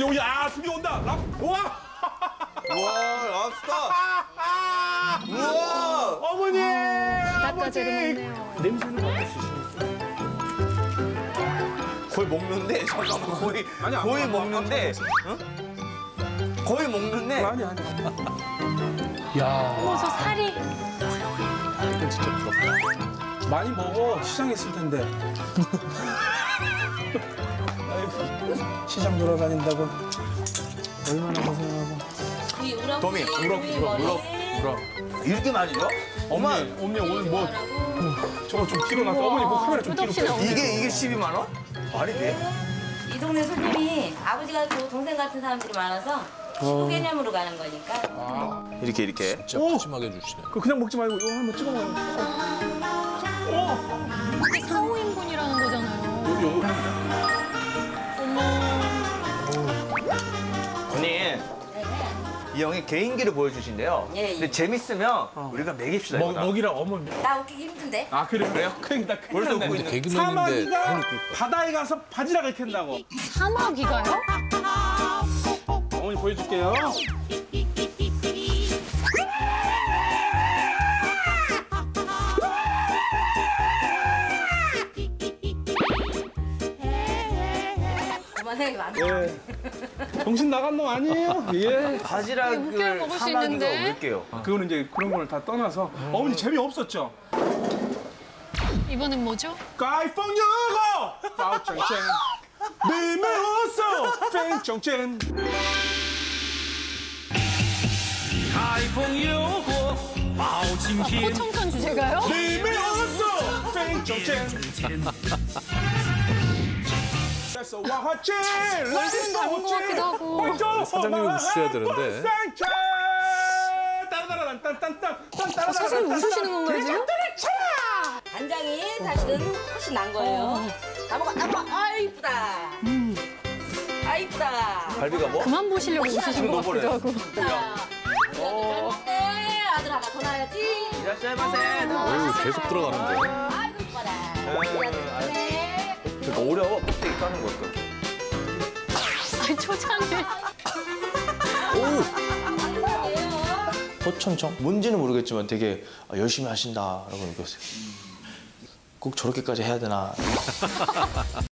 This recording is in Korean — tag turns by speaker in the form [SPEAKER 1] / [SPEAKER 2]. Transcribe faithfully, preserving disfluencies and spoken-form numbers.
[SPEAKER 1] 오, 야, 드디어 온다. 랍, 우와.
[SPEAKER 2] 우와, 랍스터. 우와.
[SPEAKER 1] 어머니.
[SPEAKER 3] 바닷가재로 먹네요.
[SPEAKER 1] 냄새는 맡을 수 있습니까?
[SPEAKER 2] 거의 먹는데 잠깐만 거의
[SPEAKER 1] 아니,
[SPEAKER 2] 거의
[SPEAKER 1] 안
[SPEAKER 2] 먹는데 응? 거의 먹는데
[SPEAKER 1] 아니 아니. 야,
[SPEAKER 3] 어머, 저 살이.
[SPEAKER 1] 이건 진짜 부럽다. 많이 먹어. 시장에 있을 텐데. 아이고, 시장 돌아다닌다고 얼마나 고생하고.
[SPEAKER 4] 이 우럭
[SPEAKER 2] 도미,
[SPEAKER 4] 우럭
[SPEAKER 1] 우럭, 우럭, 우럭.
[SPEAKER 2] 이렇게 많이 줘? 엄마
[SPEAKER 1] 어머니, 어머니 오늘 뭐 어, 저거 좀 뒤로 놔둬. 어머니 뭐 카메라 좀 뒤로
[SPEAKER 3] 끝없이
[SPEAKER 1] 빼.
[SPEAKER 3] 나오네.
[SPEAKER 2] 이게 이게 십이만 원? 말이 돼?
[SPEAKER 4] 이 동네 손님이 아버지가 또 동생 같은 사람들이 많아서 식구 개념으로 가는 거니까.
[SPEAKER 2] 이렇게 이렇게.
[SPEAKER 5] 진짜 푸짐하게 주시네.
[SPEAKER 1] 그 그냥 먹지 말고 이거 한번 찍어 먹어요. 어.
[SPEAKER 3] 이게 사, 오 인분이라는 거잖아요.
[SPEAKER 1] 여기 요거 합니다.
[SPEAKER 2] 언니 이 형이 개인기를 보여주신대요.
[SPEAKER 4] 예, 예.
[SPEAKER 2] 근데 재밌으면 우리가 먹입시다.
[SPEAKER 1] 먹,
[SPEAKER 2] 이거 다.
[SPEAKER 1] 먹이라 어머니.
[SPEAKER 4] 나 웃기기 힘든데.
[SPEAKER 1] 아 그래요? 그래요? 큰일 나 큰일
[SPEAKER 2] 벌써
[SPEAKER 1] 났네.
[SPEAKER 2] 웃고 있는.
[SPEAKER 5] 개그맨인데
[SPEAKER 1] 사마귀가
[SPEAKER 5] 형이 꿀
[SPEAKER 1] 바다에 가서 바지락을 캔다고.
[SPEAKER 3] 사마귀가요?
[SPEAKER 1] 어머니 보여줄게요.
[SPEAKER 4] 그만 생각이 많아.
[SPEAKER 1] 예. 정신 나간 놈 아니에요? 예.
[SPEAKER 3] 웃겨
[SPEAKER 2] 바지락을
[SPEAKER 3] 먹을 수
[SPEAKER 2] 사마귀가
[SPEAKER 3] 있는데?
[SPEAKER 2] 올게요.
[SPEAKER 1] 그거는 이제 그런 거를 다 떠나서 어머니 재미 없었죠?
[SPEAKER 3] 이번엔 뭐죠?
[SPEAKER 1] 까이펑유고 파우짱짱 미미호소 쨍쫑쨍
[SPEAKER 3] 포청천 주제가요?
[SPEAKER 1] 미미호소 쨍쫑쨍
[SPEAKER 3] 얼굴은 다른 것 같기도 하고.
[SPEAKER 5] 사장님이 웃으셔야 되는데.
[SPEAKER 3] 어, 사장님 웃으시는 건가요, 지금?
[SPEAKER 4] 간장이 사실은 훨씬 난 거예요. 나 먹어, 나 먹어. 아 이쁘다. 아 이쁘다.
[SPEAKER 2] 갈비가 뭐?
[SPEAKER 3] 그만 보시려고 웃으신 것 같기도 하고.
[SPEAKER 4] 잘 먹네. 아들 하나 더 낳아야지.
[SPEAKER 2] 이라시마세.
[SPEAKER 5] 어유 계속 들어가는데.
[SPEAKER 4] 아이고 이뻐라. 네.
[SPEAKER 2] 그러니까 어려워. 껍데기 까는 거 이거.
[SPEAKER 3] 아이, 초장을.
[SPEAKER 2] 포청청? 뭔지는 모르겠지만 되게 열심히 하신다라고 느꼈어요. 꼭 저렇게까지 해야 되나.